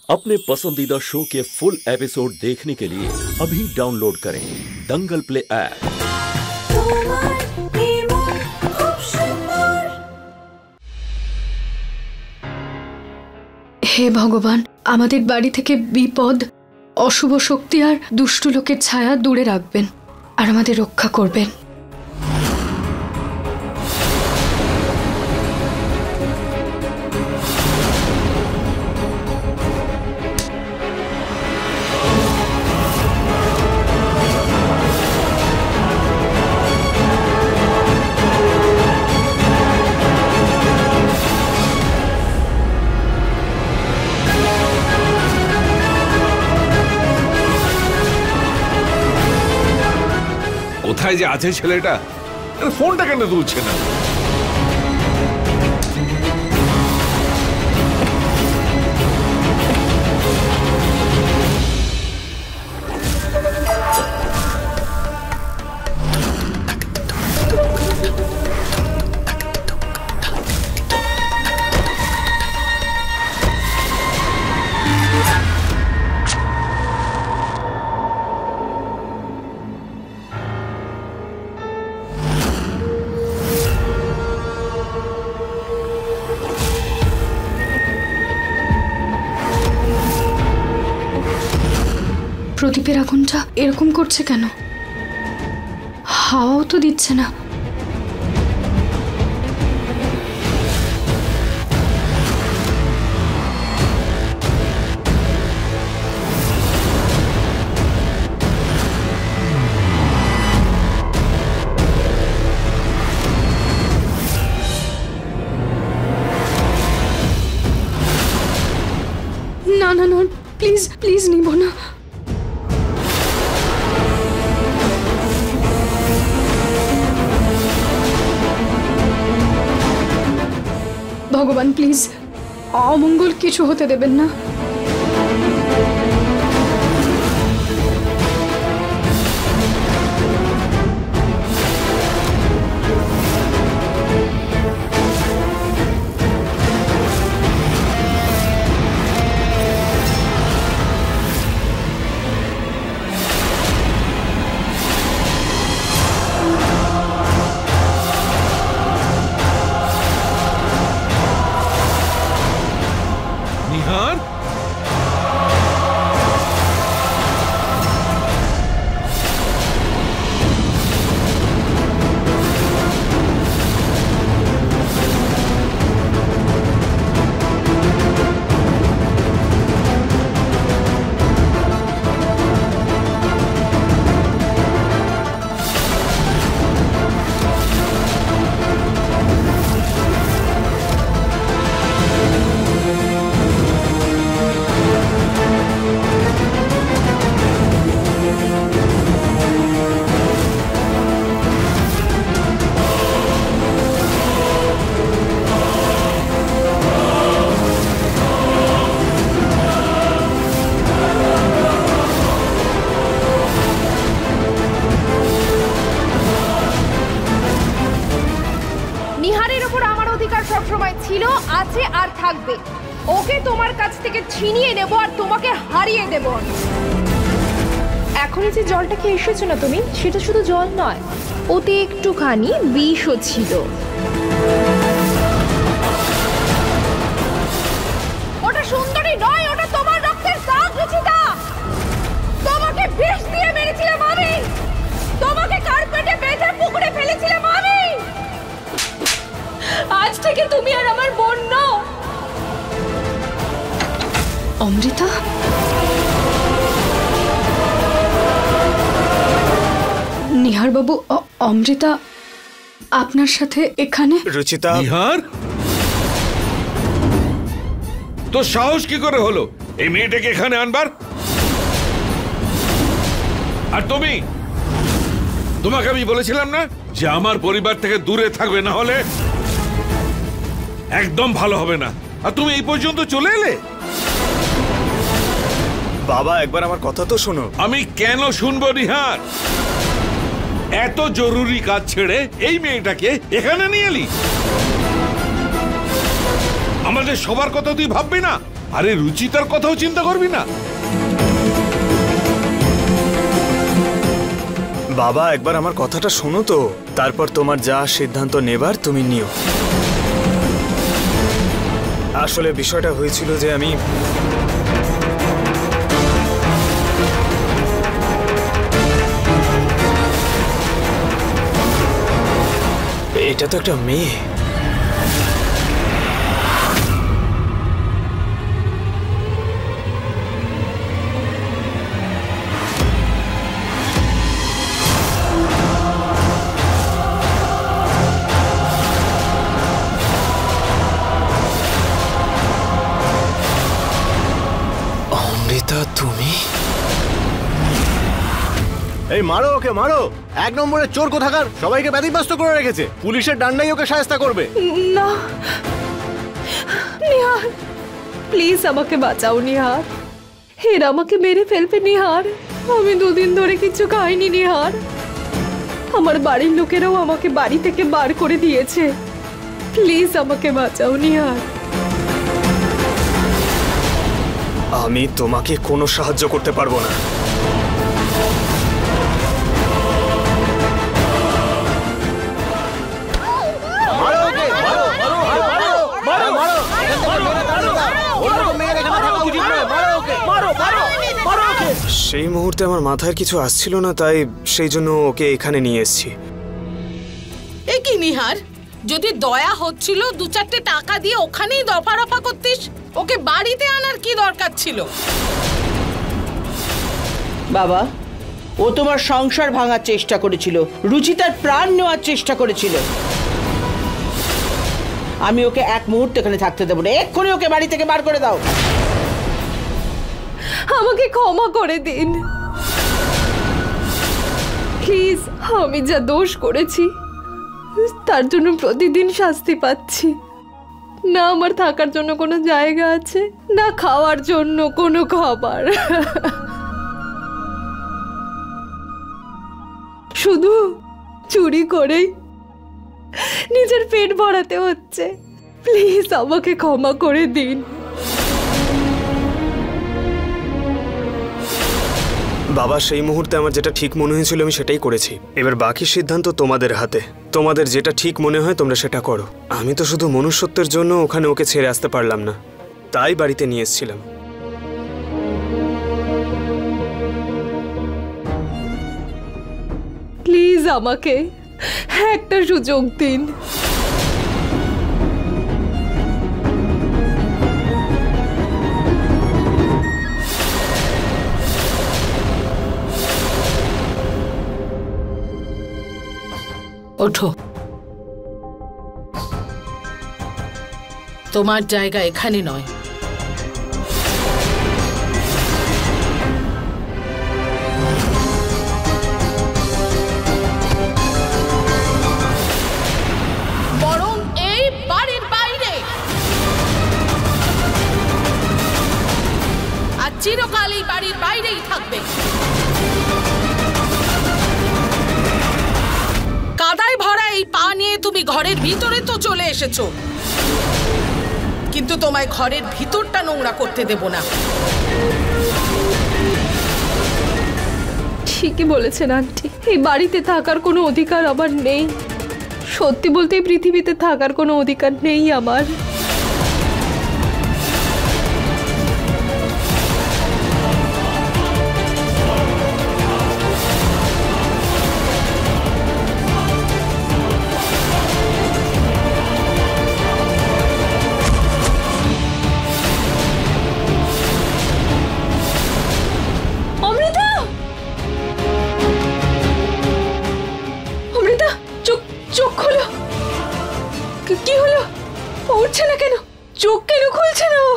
अपने पसंदीदा शो के फुल एपिसोड देखने के लिए अभी डाउनलोड करें दंगल प्ले ऐप। हे भगवान, আমাদের বাড়ি থেকে বিপদ, অশুভ শক্তি আর দুষ্ট লোকের ছায়া দূরে রাখবেন আর আমাদের রক্ষা করবেন। কোথায় যে আছে ছেলেটা, ফোনটা কেন তুলছে না? প্রদীপের আগুনটা এরকম করছে কেন? হাওয়াও তো দিচ্ছে না। না না না, প্লিজ প্লিজ নিব না। ভগবান প্লিজ অমঙ্গল কিছু হতে দেবেন না। নিহার, নিহারের উপর আমার অধিকার সবসময় ছিল, আছে আর থাকবে। ওকে তোমার কাছ থেকে ছিনিয়ে নেব আর তোমাকে হারিয়ে দেব। এখন যে জলটা খেয়ে এসেছো না তুমি, সেটা শুধু জল নয়, ওতে একটুখানি বিষও ছিল। ওটা সুন্দরী নয়, ওটা তোমার রক্তের দাগ, রুচিতা। তোমাকে বিষ দিয়ে মেরেছিলাম আমি, তোমাকে কার্পেটে বেঁধে পুকুরে ফেলেছিলাম আমি। আজ থেকে তুমি আর আমার বোন নও। অমৃতা, নিহার বাবু, অমৃতা আপনার সাথে এখানে? রুচিতা। নিহার, তো সাহস কি করে হলো এই মেয়েটাকে এখানে আনবার? আর তোমাকে আমি বলেছিলাম না যে আমার পরিবার থেকে দূরে থাকবে, না হলে একদম ভালো হবে না। আর তুমি এই পর্যন্ত চলে এলে। বাবা, একবার আমার কথা তো শোনো। আমি কেন শুনবো নিহার? এত জরুরি কাজ ছেড়ে এই মেয়েটাকে এখানে নিয়ে এলি। আমাদের সবার কথা তুই ভাববি না? আরে রুচিতার কথাও চিন্তা করবি না? বাবা একবার আমার কথাটা শোনো তো, তারপর তোমার যা সিদ্ধান্ত নেবার তুমি নিও। আসলে বিষয়টা হয়েছিল যে এটা তো একটা মেয়ে। অমৃতা তুমি? এই মারো ওকে, মারো। এক নম্বরের চোর কোথাকার, সবাইকে ব্যতিব্যস্ত করে রেখেছে। পুলিশের ডান্ডাই ওকে শায়েস্তা করবে। না নিহার, প্লিজ আমাকে বাঁচাও নিহার। এরা আমাকে মেরে ফেলবে নিহার। আমি দুদিন ধরে কিছু খাইনি নিহার। আমার বাড়ির লোকেরাও আমাকে বাড়ি থেকে বার করে দিয়েছে। প্লিজ আমাকে বাঁচাও নিহার। আমি তোমাকে কোনো সাহায্য করতে পারবো না। মারো ওকে, মারো মারো মারো মারো মারো। এখান থেকে মেরে তাড়িয়ে দাও। অন্য মেয়ের এখানে থাকা উচিত নয়। মারো ওকে, মারো মারো মারো ওকে। সেই মুহূর্তে আমার মাথায় কিছু আসছিল না, তাই সেই জন্য ওকে এখানে নিয়ে এসেছি। এ কি নিহার, যদি দয়া হচ্ছিল দু চারটে টাকা দিয়ে ওখানেই দফা রফা করতিস। ওকে বাড়িতে আনার কি দরকার ছিল? বাবা, ও তোমার সংসার ভাঙার চেষ্টা করেছিল, রুচিতার প্রাণ নেওয়ার চেষ্টা করেছিল। আমি ওকে এক মুহূর্তে এখানে থাকতে দেবো না। এক্ষুনি ওকে বাড়ি থেকে বার করে দাও। আমাকে ক্ষমা করে দিন প্লিজ। আমি যা দোষ করেছি তার জন্য প্রতিদিন শাস্তি পাচ্ছি। না আমার থাকার জন্য কোনো জায়গা আছে, না খাওয়ার জন্য কোনো খাবার। শুধু চুরি করেই নিজের পেট ভরাতে হচ্ছে। প্লিজ আমাকে ক্ষমা করে দিন। বাবা, সেই মুহূর্তে আমার যেটা ঠিক মনে হয়েছিল আমি সেটাই করেছি। এবার বাকি সিদ্ধান্ত তোমাদের হাতে। তোমাদের যেটা ঠিক মনে হয় তোমরা সেটা করো। আমি তো শুধু মনুষ্যত্বের জন্য ওখানে ওকে ছেড়ে আসতে পারলাম না, তাই বাড়িতে নিয়ে এসেছিলাম। প্লিজ আমাকে একটা সুযোগ দিন। ওঠো, তোমার জায়গা এখানে নয়। বরং এই বাড়ির বাইরে। আর চিরকাল এই বাড়ির বাইরেই থাকবে। কাদায় ভরা এই পা নিয়ে তুমি ঘরের ভিতরে তো চলে এসেছো, কিন্তু তোমায় ঘরের ভিতরটা নোংরা করতে দেব না। ঠিকই বলেছেন আন্টি, এই বাড়িতে থাকার কোনো অধিকার আমার নেই। সত্যি বলতে এই পৃথিবীতে থাকার কোনো অধিকার নেই আমার। চোখ খোলো। কি হলো? উঠছে না কেন? চোখ কেন খুলছে না?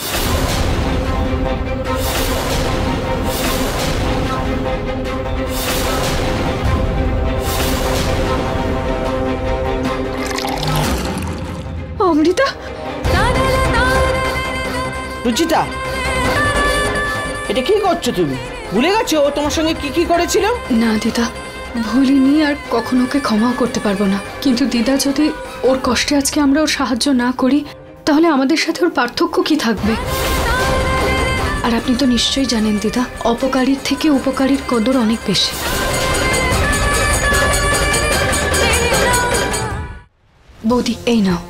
অমৃতা, রুচিতা, এটা কি করছো তুমি? ভুলে গেছো ও তোমার সঙ্গে কি কি করেছিল? না দিদা, ভুলিনি আর কখনো ওকে ক্ষমাও করতে পারবো না। কিন্তু দিদা, যদি ওর কষ্টে আজকে আমরা ওর সাহায্য না করি তাহলে আমাদের সাথে ওর পার্থক্য কি থাকবে? আর আপনি তো নিশ্চয়ই জানেন দিদা, অপকারীর থেকে উপকারীর কদর অনেক বেশি। বৌদি এই নাও।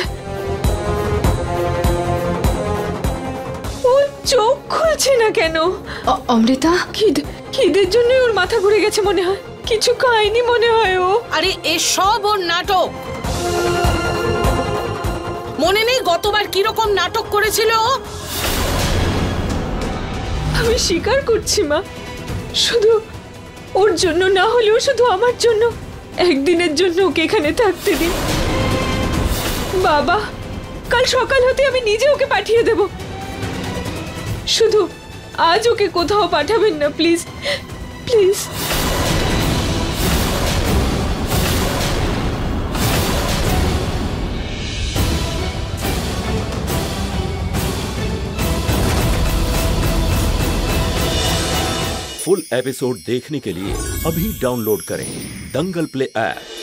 ও চোখ খুলছে না কেন? অমৃতা, খিদের জন্য ওর মাথা ঘুরে গেছে মনে হয়, কিছু খায়নি মনে হয় ও। আরে এসব ওর নাটক। মনে নেই গতবার কিরকম নাটক করেছিল ও? আমি স্বীকার করছি মা, শুধু ওর জন্য না হলেও শুধু আমার জন্য একদিনের জন্য ওকে এখানে থাকতে দিন। বাবা, কাল সকাল হতে আমি নিজে ওকে পাঠিয়ে দেব। শুধু আজ ওকে কোথাও পাঠাবেন না প্লিজ, প্লিজ। फुल एपिसोड देखने के लिए अभी डाउनलोड करें दंगल प्ले ऐप।